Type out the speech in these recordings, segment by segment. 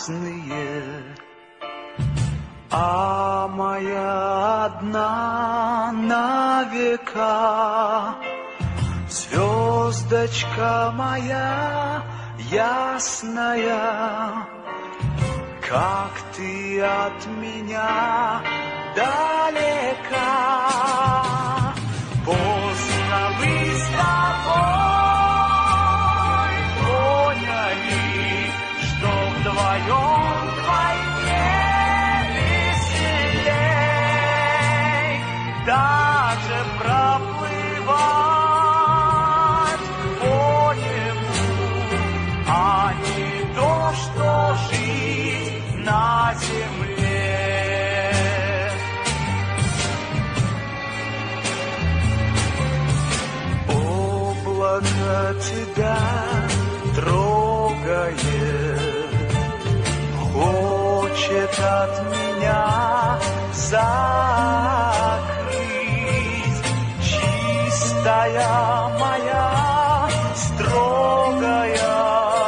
разные, а моя одна на века. Звездочка моя ясная, как ты от меня далека. Поздно мы с тобой поняли, что вдвоем вдвойне веселей, даже проплывать по небу, а не то, что жить на земле. Облако тебя трогает, хочет от меня закрыть. Чистая моя, строгая,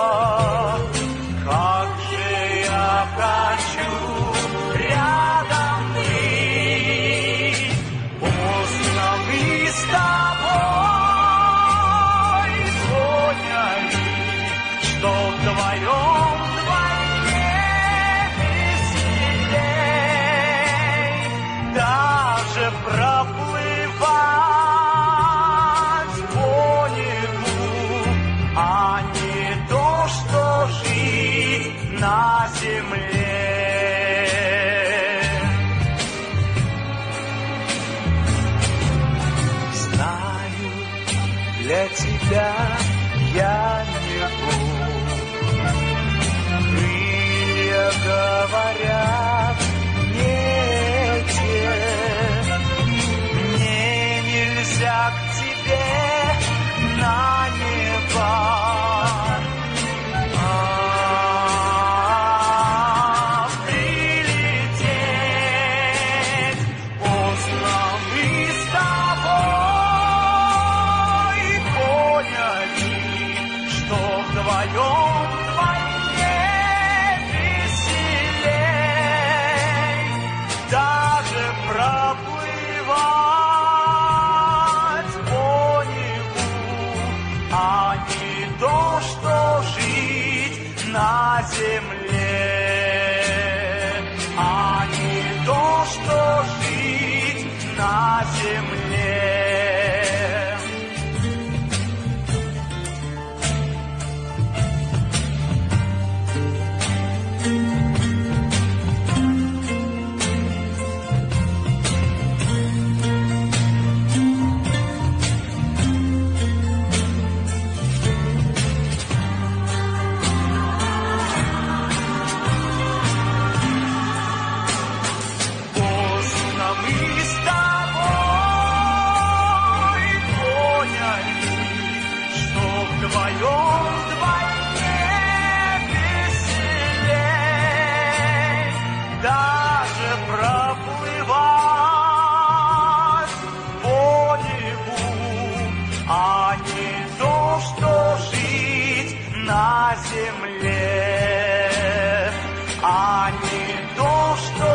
как же я хочу рядом быть. Поздно мы с тобой поняли, что вдвоем вдвойне веселей, даже проплывать по небу, а не то, что жить на земле. Знаю, для тебя я не Бог. Крылья говорят не те. Мне нельзя к тебе на небо. Прилететь. Поздно мы с тобой поняли, что вдвоем вдвойне веселей, даже проплывать по небу, а не то, что жить на земле, а не то, что жить на земле. Поздно мы с тобой поняли, что вдвоем вдвойне веселей, даже проплывать по небу, а не то, что жить на земле, а не то, что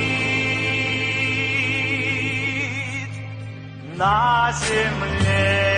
жить на земле.